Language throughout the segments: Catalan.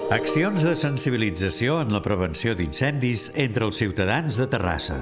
Accions de sensibilització en la prevenció d'incendis entre els ciutadans de Terrassa.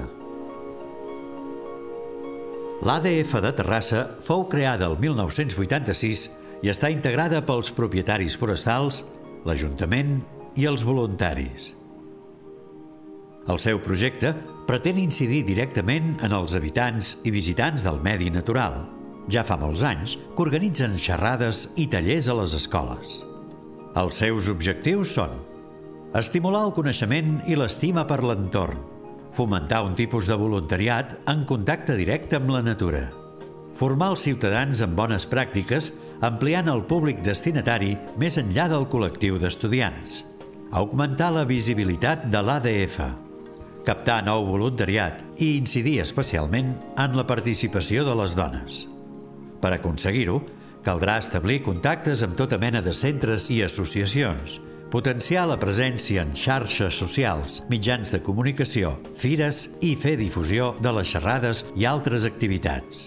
L'ADF de Terrassa fou creada el 1986 i està integrada pels propietaris forestals, l'Ajuntament i els voluntaris. El seu projecte pretén incidir directament en els habitants i visitants del medi natural. Ja fa molts anys que organitzen xerrades i tallers a les escoles. Els seus objectius són estimular el coneixement i l'estima per l'entorn, fomentar un tipus de voluntariat en contacte directe amb la natura, formar els ciutadans en bones pràctiques ampliant el públic destinatari més enllà del col·lectiu d'estudiants, augmentar la visibilitat de l'ADF, captar nou voluntariat i incidir especialment en la participació de les dones. Per aconseguir-ho, caldrà establir contactes amb tota mena de centres i associacions, potenciar la presència en xarxes socials, mitjans de comunicació, fires i fer difusió de les xerrades i altres activitats.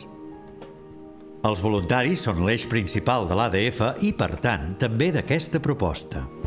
Els voluntaris són l'eix principal de l'ADF i, per tant, també d'aquesta proposta.